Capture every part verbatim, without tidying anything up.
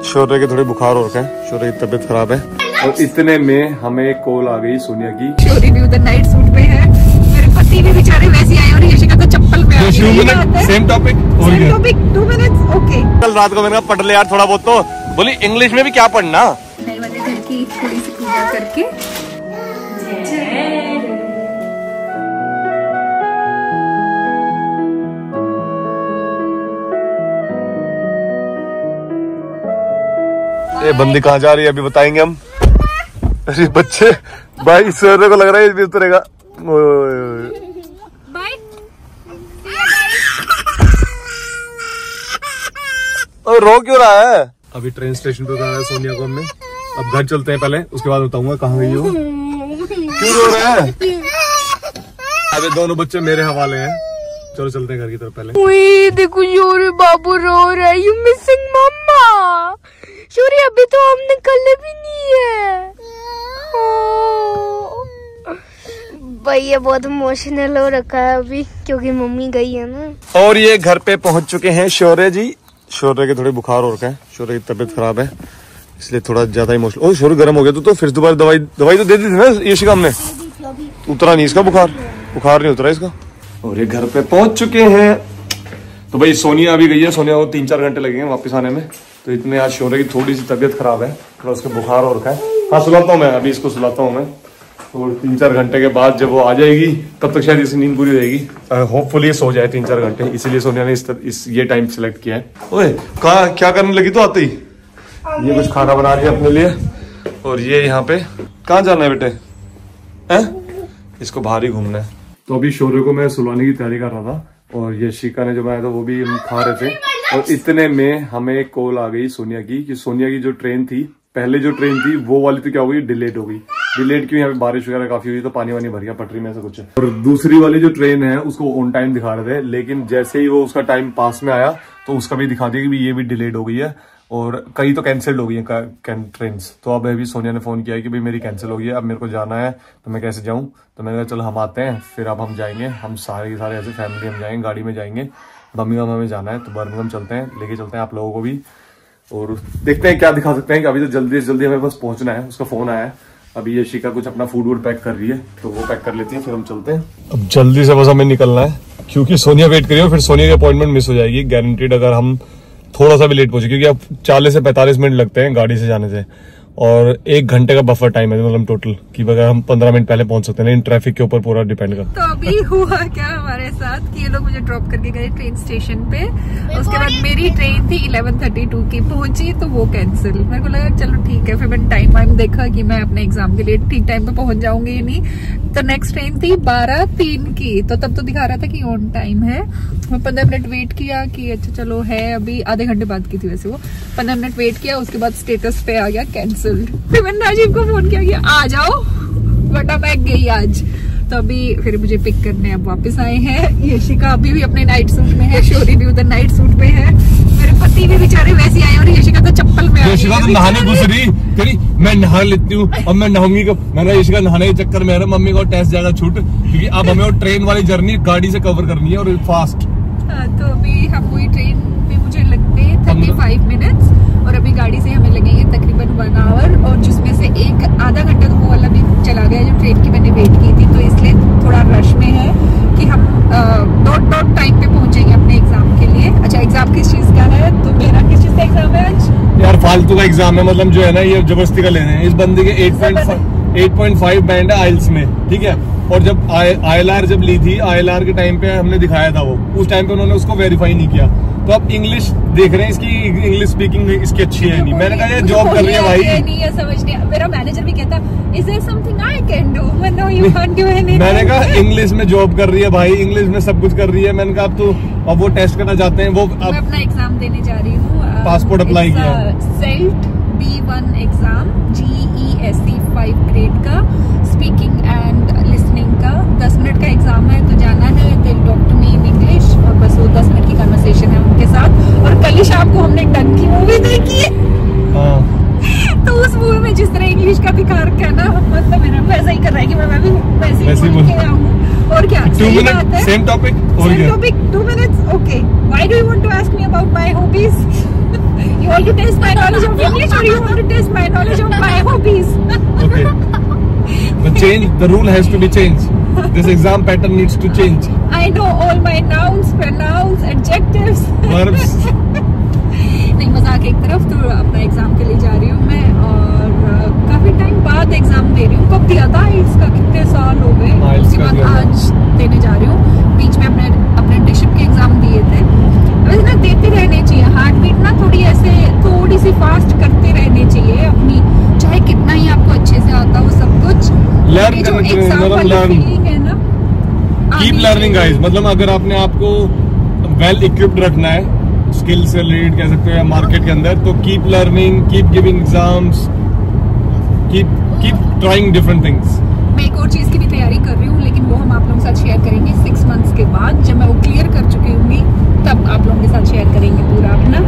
शौर्य के थोड़े बुखार हो रखे हैं, शौर्य की तबीयत खराब है। और इतने में हमें कॉल आ गई सोनिया की। शौर्य भी उधर नाइट सूट पे है, मेरे पति भी बेचारे वैसे आए और यशिका तो चप्पल पे आ गई। Same topic same topic two minutes okay. कल रात को मैंने कहा पढ़ ले यार थोड़ा बहुत, तो बोली इंग्लिश में भी क्या पढ़ना। नए वाले घर की थोड़ी सी पूजा करके ये बंदी कहाँ जा रही है अभी बताएंगे हम। अरे बच्चे भाई सर को लग रहा है भी उतरेगा। और रो क्यों रहा है? अभी ट्रेन स्टेशन पे उतारा है सोनिया को हमने। अब घर चलते हैं पहले, उसके बाद बताऊंगा कहाँ गई हो। क्यों रो रहे हैं? अबे दोनों बच्चे मेरे हवाले हैं। चलो चलते हैं घर की तरफ पहले। ओए देखो शौर्य बाबू रो रहा है। यू मिसिंग मम्मा। शौर्य अभी तो हम निकले भी नहीं है। भैया बहुत इमोशनल हो रखा है अभी क्योंकि मम्मी गई है ना। और ये घर पे पहुंच चुके हैं शौर्य जी। शौर्य के थोड़े बुखार हो रखे हैं, शौर्य की तबीयत खराब है इसलिए थोड़ा ज्यादा इमोशनल। ओ शौर्य गर्म हो गया तो, तो फिर दोबारा दवाई दवाई तो दे दी थी ना यशिका हमने। उतरा नहीं इसका बुखार, बुखार नहीं उतरा इसका। और ये घर पे पहुंच चुके हैं। तो भाई सोनिया अभी गई है, सोनिया को तीन चार घंटे लगेंगे वापस आने में। तो इतने आज शौर्य की थोड़ी सी तबीयत खराब है, थोड़ा उसका बुखार हो रखा है। हाँ सुलाता हूँ मैं, अभी इसको सुलाता हूँ मैं। और तीन चार घंटे के बाद जब वो आ जाएगी तब तक शायद इसकी नींद पूरी हो जाएगी। होपफुली सो जाए तीन चार घंटे, इसीलिए सोनिया ने इस, इस ये टाइम सिलेक्ट किया है। ओए कहाँ क्या करने लगी तो आते ही ये कुछ खाना बना रही है अपने लिए। और ये यहाँ पे कहाँ जाना है बेटे? हैं? इसको बाहर ही घूमना है। तो अभी शौर्य को मैं सुलाने की तैयारी कर रहा था और यशिका ने जो बनाया था वो भी हम खा रहे थे। और इतने में हमें कॉल आ गई सोनिया की कि सोनिया की जो ट्रेन थी, पहले जो ट्रेन थी वो वाली तो क्या हो गई, डिलेट हो गई। डिलेट क्यों? यहाँ पे बारिश वगैरह काफी हुई तो पानी वानी भर गया पटरी में, ऐसा कुछ है। और दूसरी वाली जो ट्रेन है उसको ऑन टाइम दिखा रहे थे, लेकिन जैसे ही वो उसका टाइम पास में आया तो उसका भी दिखा दिया कि ये भी डिलेट हो गई है और कई तो कैंसिल हो गई है ट्रेन। तो अब अभी सोनिया ने फोन किया है कि भाई मेरी कैंसिल हो गई है, अब मेरे को जाना है तो मैं कैसे जाऊँ। तो मैंने कहा चलो हम आते हैं, फिर अब हम जाएंगे, हम सारे के सारे ऐसे फैमिली हम जाएंगे, गाड़ी में जाएंगे। बर्मिंघम हमें जाना है तो बर्मिंघम चलते हैं, लेके चलते हैं आप लोगों को भी। और देखते हैं क्या दिखा सकते हैं कि अभी तो जल्दी से जल्दी हमें बस पहुंचना है। उसका फोन आया है, अभी यशिका कुछ अपना फूड वूड पैक कर रही है तो वो पैक कर लेती है, फिर हम चलते हैं। अब जल्दी से बस हमें निकलना है क्योंकि सोनिया वेट करिए, फिर सोनिया की अपॉइंटमेंट मिस हो जाएगी गारंटीड अगर हम थोड़ा सा भी लेट पहुंचे, क्योंकि अब चालीस से पैंतालीस मिनट लगते हैं गाड़ी से जाने से और एक घंटे का बफर टाइम है मतलब टोटल कि अगर हम पंद्रह मिनट पहले पहुंच सकते हैं। इन ट्रैफिक के ऊपर पूरा डिपेंड करता है। तो अभी हुआ क्या हमारे साथ कि ये लोग मुझे ड्रॉप करके गए ट्रेन स्टेशन पे। उसके बाद मेरी ट्रेन थी इलेवन थर्टी टू की, पहुंची तो वो कैंसिल। मेरे को लगा चलो ठीक है, फिर मैंने टाइम वाइम देखा कि मैं अपने एग्जाम के लिए ठीक टाइम पे पहुंच जाऊंगी नहीं। तो नेक्स्ट ट्रेन थी बारह तीन की, तो तब तो दिखा रहा था कि ऑन टाइम है। मैं पंद्रह मिनट वेट किया कि अच्छा चलो है, अभी आधे घंटे बाद की थी वैसे वो। पंद्रह मिनट वेट किया, उसके बाद स्टेटस पे आ गया कैंसिल्ड। फिर मैंने राजीव को फोन किया कि आ जाओ, वरना मैं गई आज। तो अभी फिर मुझे पिक करने अब वापस आए हैं। यशिका अभी भी अपने नाइट सूट में है, शौर्य भी उधर नाइट सूट पे है, मेरे पति भी बेचारे वैसे आए और यशिका तो चप्पल में। यशिका तो नहाने घुस रही तेरी, मैं नहा लेती हूँ अब मैं नहाऊंगी कब। मैंने यशिका नहाने के चक्कर में मम्मी को टेस्ट जाएगा छूट, क्योंकि अब हमें वो ट्रेन वाली जर्नी गाड़ी से कवर करनी है और फास्ट। तो अभी हम वही ट्रेन पे मुझे लगते हैं थर्टी फाइव मिनट्स और अभी गाड़ी से हमें लगेंगे तकरीबन वन आवर, और जिसमें से एक आधा घंटा तो वो वाला भी चला गया जो ट्रेन की मैंने वेट की थी। तो इसलिए थोड़ा रश में है कि हम डॉट डॉट टाइम पे पहुंचेंगे अपने एग्जाम के लिए। अच्छा एग्जाम किस चीज का है? तो मेरा किस चीज का एग्जाम है आज? यार फालतू का एग्जाम है, मतलब जो है ना ये जबरदस्ती का लेने हैं। इस बंदे के एट पॉइंट फाइव बैंड है आइल्स में, ठीक है। और जब आई एल आर जब ली थी, आई एल आर के टाइम पे हमने दिखाया था वो, उस टाइम पे उन्होंने उसको वेरीफाई नहीं किया। तो अब इंग्लिश देख रहे हैं, इसकी इंग्लिश स्पीकिंग इसकी अच्छी है नहीं। मैंने कहा ये जॉब कर रही है भाई, नहीं है समझ नहीं। मेरा मैनेजर भी कहता is there something I can do, मैं know you can't do anything. मैंने कहा इंग्लिश में जॉब कर रही है भाई, इंग्लिश में सब कुछ कर रही है। मैंने कहा अब तो अब वो टेस्ट करना चाहते हैं वो। मैं अपना एग्जाम देने जा रही हूँ, पासपोर्ट अप्लाई किया, SELT B one exam G E S C five grade का, स्पीकिंग एंड लिसनिंग का। दस मिनट का एग्जाम है तो जाना है, they talk to me in English और बस वो दस मिनट की कन्वर्सेशन है उनके साथ। और कल ही शाम को हमने डन की मूवी देखी है। तो उस मूवी में जिस तरह इंग्लिश का दिखा रखा है ना, मतलब मेरा वैसा ही कर रहा है कि मैं भी वैसे ही बोल के आऊँ। और क्या सही बात है, same topic same topic two minutes okay. Why do you want to ask me about my hobbies? You want to test my knowledge of English or you want to test my knowledge of my hobbies? Okay. The change, the rule has to be changed. This exam pattern needs to change. I know all my nouns, pronouns, adjectives. Verbs. नहीं, मजाक एक तरफ, तो अपना exam के लिए जा रही हूँ मैं, और uh, काफी टाइम बाद एग्जाम दे रही हूँ। कब दिया था इसका, कितने साल हो गए, उसके बाद आज देने जा रही हूँ। बीच में अपने अप्रेंटिसशिप के एग्जाम दिए थे। वैसे ना देते रहने चाहिए, हार्ट बीट ना थोड़ी ऐसे थोड़ी सी फास्ट करते रहने चाहिए अपनी, चाहे कितना ही आपको अच्छे से आता हो सब कुछ। लर्न जो एग्जाम वाली फीलिंग है ना, कीप लर्निंग गाइस। मतलब अगर आपने आपको वेल इक्विप्ड रखना है, स्किल से रिलेटेड कह सकते हो, या मार्केट के अंदर, तो keep learning, keep giving exams, keep keep trying different things. मैं एक और चीज की भी तैयारी कर रही हूँ, लेकिन वो हम आप लोगों के साथ शेयर करेंगे सिक्स मंथ्स के बाद, जब मैं वो क्लियर कर चुकी हूँ, तब आप लोगों के साथ शेयर करेंगे पूरा अपना।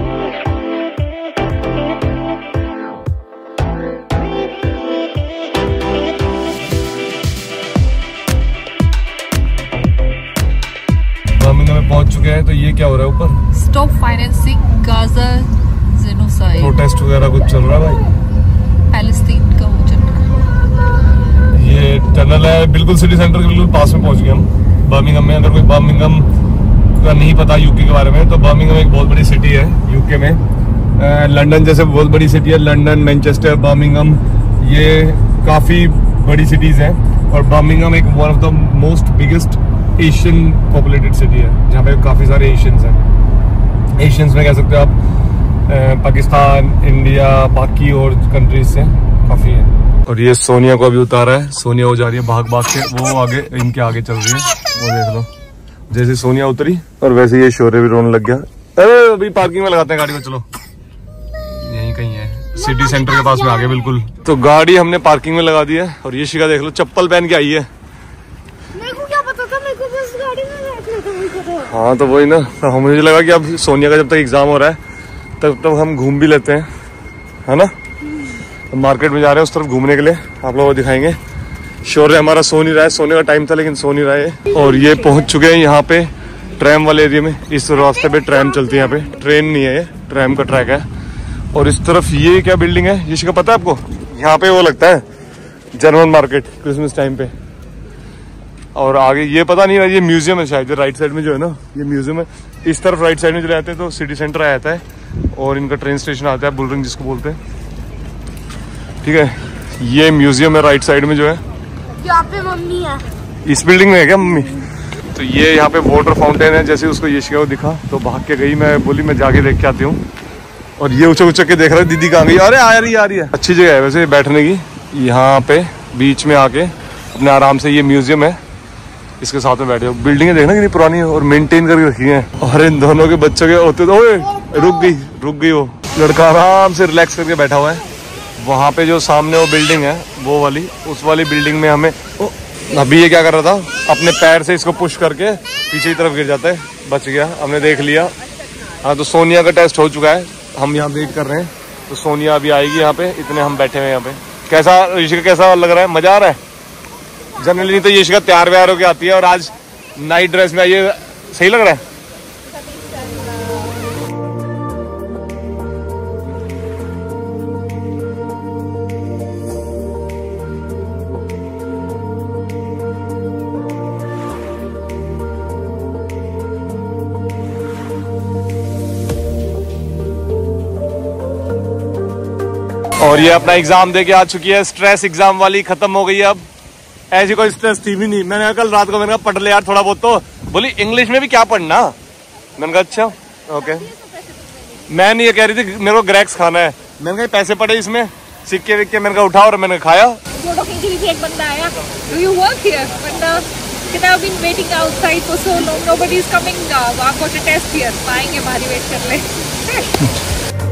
बर्मिंघम में पहुंच चुके हैं। तो ये क्या हो रहा है ऊपर? Stop financing Gaza genocide, protest वगैरह कुछ चल रहा है भाई, पैलेस्टीन का वो चल रहा है। ये टनल है, बिल्कुल सिटी सेंटर के बिल्कुल पास में पहुंच गए हम बर्मिंघम में। अगर कोई बर्मिंघम का नहीं पता यूके के बारे में, तो बर्मिंघम एक बहुत बड़ी सिटी है यूके में। लंदन जैसे बहुत बड़ी सिटी है, लंदन, मैनचेस्टर, बर्मिंघम, ये काफी बड़ी सिटीज हैं। और बर्मिंघम एक one of the most biggest Asian populated city है, जहाँ पे काफी सारे एशियंस हैं। एशियंस में कह सकते हो आप पाकिस्तान, इंडिया, बाकी और कंट्रीज से काफी है। और ये सोनिया को अभी उतारा है, सोनिया हो जा रही है भाग भाग के, वो आगे इनके आगे चल रही है, वो देख लो। जैसे सोनिया उतरी और वैसे ये शौर्य भी रोने लग गया। अरे अभी पार्किंग में लगाते हैं गाड़ी को, चलो यहीं कहीं है, सिटी सेंटर के पास में आ गए बिल्कुल। तो गाड़ी हमने पार्किंग में लगा दी है, और ये शिका देख लो चप्पल पहन के आई है। मेरे को क्या पता था, मेरे को बस गाड़ी में बैठना था, वही पता। हाँ तो वही ना, तो मुझे लगा कि अब सोनिया का जब तक एग्जाम हो रहा है तब तक हम घूम भी लेते हैं, है ना। तो मार्केट में जा रहे हैं उस तरफ घूमने के लिए, आप लोगों को दिखाएंगे। शौर्य हमारा सो नहीं रहा है, सोने का टाइम था लेकिन सो नहीं रहा है। और ये पहुंच चुके हैं यहाँ पे ट्रैम वाले एरिया में। इस रास्ते पे ट्रैम चलती है, यहाँ पे ट्रेन नहीं है, ये ट्रैम का ट्रैक है। और इस तरफ ये क्या बिल्डिंग है, ये शिका पता है आपको? यहाँ पे वो लगता है जर्मन मार्केट क्रिसमस टाइम पे। और आगे ये पता नहीं, ये म्यूजियम है शायद, राइट साइड में जो है ना ये म्यूजियम है। इस तरफ राइट साइड में जो रहते हैं तो सिटी सेंटर आ जाता है, और इनका ट्रेन स्टेशन आता है बुलरिंग जिसको बोलते हैं, ठीक है। ये म्यूजियम है राइट साइड में जो है, यहाँ पे मम्मी है। इस बिल्डिंग में है क्या मम्मी? तो ये यहाँ पे वाटर फाउंटेन है, जैसे उसको ये शिका दिखा तो भाग के गई, मैं बोली मैं जाके देख के आती हूँ। और ये उचक उचक के देख रहा है दीदी कहाँ गई, अरे आ रही आ रही है। अच्छी जगह है वैसे बैठने की, यहाँ पे बीच में आके अपने आराम से, ये म्यूजियम है इसके साथ में बैठे हो। बिल्डिंगें देखना कितनी पुरानी है और मेंटेन करके रखी हैं। और इन दोनों के बच्चों के होते तो ओए रुक गई रुक गई वो लड़का आराम से रिलैक्स करके बैठा हुआ है। वहाँ पे जो सामने वो बिल्डिंग है वो वाली, उस वाली बिल्डिंग में हमें ओ, अभी ये क्या कर रहा था, अपने पैर से इसको पुश करके पीछे की तरफ गिर जाता है, बच गया, हमने देख लिया। हाँ तो सोनिया का टेस्ट हो चुका है, हम यहाँ वेट कर रहे हैं, तो सोनिया अभी आएगी यहाँ पे, इतने हम बैठे हुए हैं यहाँ पे। कैसा ऋषिका, कैसा लग रहा है, मजा आ रहा है? जनरली तो ये शिका तैयार व्यार होके आती है और आज नाइट ड्रेस में आई है, सही लग रहा है? और ये अपना एग्जाम दे के आ चुकी है, स्ट्रेस एग्जाम वाली खत्म हो गई है। अब ऐसी कोई स्ट्रेस थी भी नहीं। मैंने कल रात को मैंने कहा पढ़ ले यार थोड़ा बहुत, तो बोली इंग्लिश में भी क्या पढ़ना। मैंने कहा अच्छा ओके। मैं नहीं ये कह रही थी मेरे को ग्रैक्स खाना है, मैंने कहा पैसे पड़े इसमें सिक्के विक्के, मैंने कहा उठा और मैंने खाया। एक बंदा आया, do you work here? But uh, I've been waiting outside for so long, nobody is coming. Uh, I've got a test here. आएंगे हमारी वेट कर ले।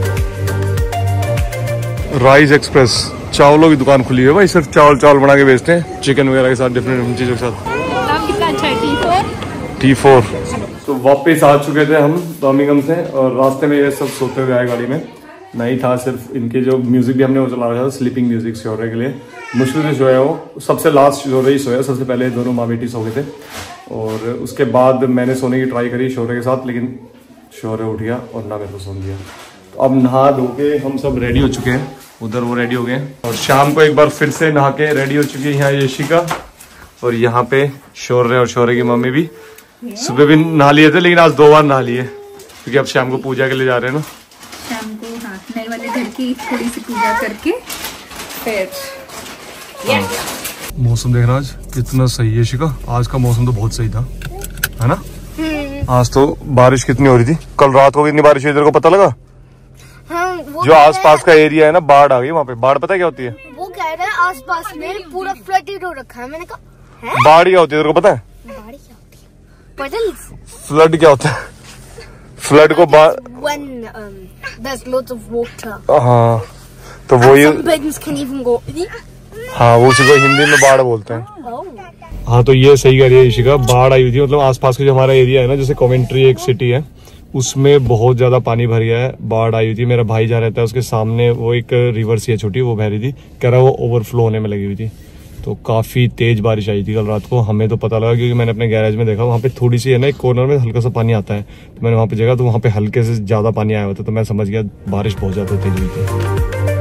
राइस एक्सप्रेस चावलों की दुकान खुली है भाई, सिर्फ चावल चावल बना के बेचते हैं, चिकन वगैरह के साथ, डिफरेंट चीजों के साथ। नाम कितना अच्छा है, टी फोर। T four. तो वापस आ चुके थे हम बर्मिंघम से, और रास्ते में ये सब सोते हुए आए गाड़ी में, नहीं था सिर्फ इनके जो म्यूजिक भी हमने वो चला रहा था, स्लीपिंग म्यूजिक शौर्य के लिए। मुश्किल से सोया वो, सबसे लास्ट शौर्य ही सोया, सबसे पहले दोनों माँ बेटी सो गए थे। और उसके बाद मैंने सोने की ट्राई करी शौर्य के साथ, लेकिन शौर्य उठ गया और ना मेरे को सोने दिया। अब नहा धो के हम सब रेडी हो चुके हैं, उधर वो रेडी हो गए और शाम को एक बार फिर से नहा के रेडी हो चुकी है यहाँ यशिका। और यहाँ पे शौर्य और शौर्य की मम्मी भी सुबह भी नहा लिए थे, लेकिन आज दो बार नहा लिए क्योंकि अब शाम को पूजा के लिए जा रहे हैं ना। शाम को हाँ नए वाले घर की थोड़ी सी पूजा करके फिर मौसम देखना आज कितना सही है यशिका। आज का मौसम तो बहुत सही था, है ना। आज तो बारिश कितनी हो रही थी, कल रात को कितनी बारिश हुई तेरे को पता लगा? हाँ, जो आसपास का एरिया है ना, बाढ़ आ गई वहाँ पे। बाढ़ पता है क्या होती है? वो कह रहे हैं आसपास में पूरा फ्लडेड हो रखा है। मैंने कहा बाढ़ क्या होती है तेरे को पता है? बाढ़ क्या होती है? Puddles? फ्लड क्या होता है? फ्लड को बाढ़ When um, there's lots of water. हाँ तो वो ही Some buildings can even go. हाँ वो उसी को हिंदी में बाढ़ बोलते हैं। Oh. हाँ तो ये सही कह रही है यशिका, बाढ़ आई हुई थी। मतलब आसपास का जो हमारा एरिया है ना, जैसे कॉमेंट्री एक सिटी है, उसमें बहुत ज्यादा पानी भर गया है, बाढ़ आई हुई थी। मेरा भाई जा रहता है उसके सामने, वो एक रिवर सी है छोटी, वो बह रही थी, कह रहा वो ओवरफ्लो होने में लगी हुई थी। तो काफी तेज बारिश आई थी कल रात को। हमें तो पता लगा क्योंकि मैंने अपने गैरेज में देखा, वहाँ पे थोड़ी सी है ना, एक कॉर्नर में हल्का सा पानी आता है, तो मैंने वहाँ पे देखा तो वहाँ पे हल्के से ज्यादा पानी आया हुआ था, तो मैं समझ गया बारिश बहुत ज्यादा तेज हुई थी।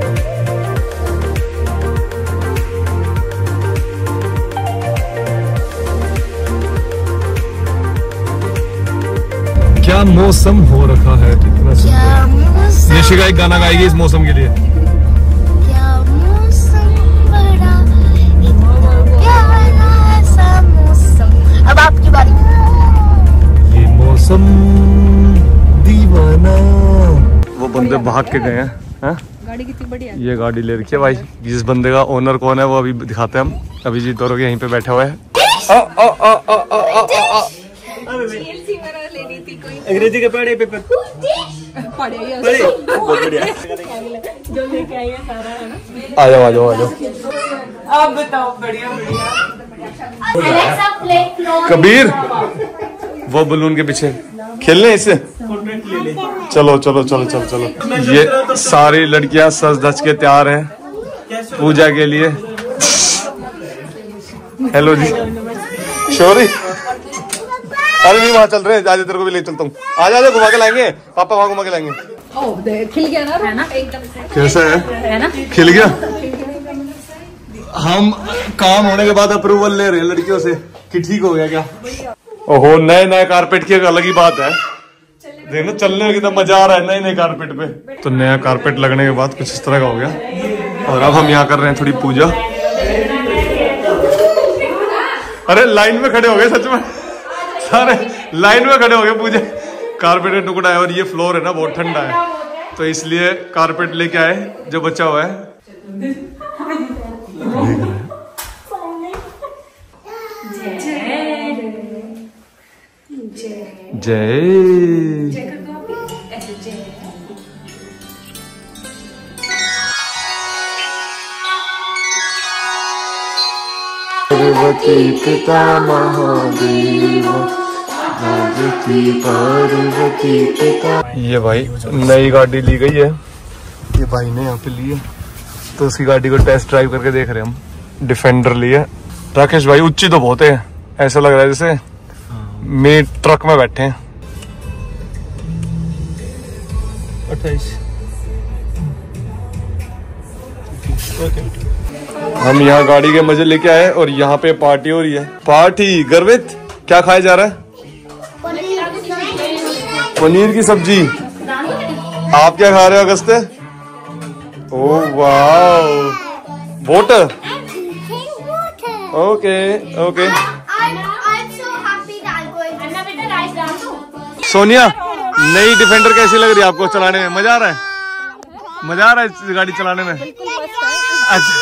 क्या मौसम हो रखा है, कितना सुंदर। यशिका एक गाना गाएगी इस मौसम के लिए। क्या मौसम बड़ा इतना प्यारा सा मौसम। अब आपकी बारी। ये मौसम दीवाना। वो बंदे भाग के गए हैं, हैं? गाड़ी कितनी बड़ी है। ये गाड़ी ले रखी है भाई। जिस बंदे का ओनर कौन है वो अभी दिखाते हैं हम। अभिजीत और यहीं पे बैठा हुआ है। आ, आ, आ, आ, आ, आ, आ, आ। अंग्रेजी के पढ़े पेपर पढ़े बहुत बढ़िया। जो लेके आई है सारा, है ना। आ जाओ आ जाओ आ जाओ। आप बताओ। बढ़िया बढ़िया। कबीर वो बलून के पीछे खेलने इससे। चलो चलो चलो चलो चलो। ये सारी लड़कियां सज धज के तैयार हैं पूजा के लिए। हेलो जी शौरी। अरे नहीं वहाँ चल रहे हैं, आज तेरे को भी ले चलता हूँ। आज आ जाओ, घुमा के लाएंगे, पापा वहाँ घुमा के लाएंगे। ओ देख खिल गया ना, है ना एकदम से। कैसा है, है ना, खिल गया। हम काम होने के बाद अप्रूवल ले रहे हैं लड़कियों से कि ठीक हो गया क्या। ओहो नए नए कारपेट की एक अलग ही बात है। देखना चलने में कितना मजा आ रहा है नए नए कारपेट पे। तो नया कारपेट लगने के बाद कुछ इस तरह का हो गया। और अब हम यहाँ कर रहे हैं थोड़ी पूजा। अरे लाइन में खड़े हो गए सच में, सारे लाइन में खड़े हो गए पूजा। कारपेट का टुकड़ा है और ये फ्लोर है ना बहुत ठंडा है, तो इसलिए कारपेट लेके आए जो बचा हुआ है। जय पार्वती पिता महादेव, पार्वती पार्वती पिता। ये भाई नई गाड़ी ली गई है, ये भाई ने यहाँ पे ली है, तो उसकी गाड़ी को टेस्ट ड्राइव करके देख रहे हैं हम। डिफेंडर ली है। राकेश भाई ऊंची तो बहुत है, ऐसा लग रहा है जैसे मेरे ट्रक में बैठे हैं। अट्ठाईस। हम यहाँ गाड़ी के मजे लेके आए और यहाँ पे पार्टी हो रही है। पार्टी गर्वित क्या खाया जा रहा है? पनीर की सब्जी। आप क्या खा रहे हो अगस्ते? ओह वाह, वाटर। Okay okay. सोनिया नई डिफेंडर कैसी लग रही है आपको चलाने में? मजा आ रहा है? मजा आ रहा है इस गाड़ी चलाने में? अच्छा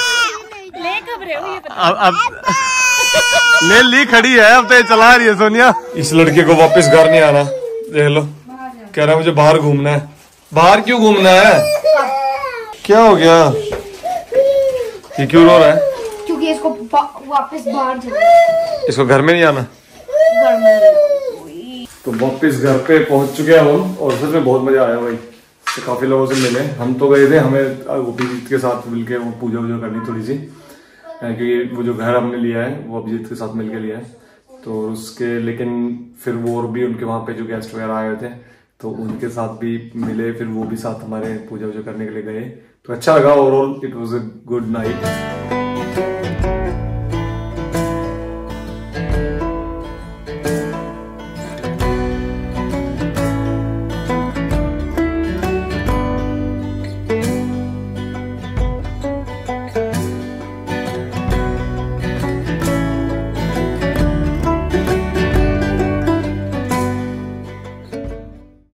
अब अब ले ली खड़ी है, अब तो ये चला रही है सोनिया। इस लड़के को वापस घर नहीं आना, देख लो, कह रहा है मुझे बाहर घूमना है। बाहर क्यों घूमना है? क्या हो गया? ये क्यों रो रहा है? क्योंकि इसको वापस बाहर जाना, इसको घर में नहीं आना। घर में। तो वापस घर पे पहुंच चुके हैं हम और सच में बहुत मजा आया भाई। तो काफी लोगों से मिले। हम तो गए थे, हमें अभिजीत के साथ मिलके वो पूजा वूजा करनी थोड़ी सी, क्योंकि वो जो घर हमने लिया है वो अभिजीत के साथ मिलके लिया है, तो उसके लेकिन फिर वो और भी उनके वहाँ पे जो गेस्ट वगैरह आए हुए थे तो उनके साथ भी मिले, फिर वो भी साथ हमारे पूजा वूजा करने के लिए गए, तो अच्छा लगा। Overall it was a good night.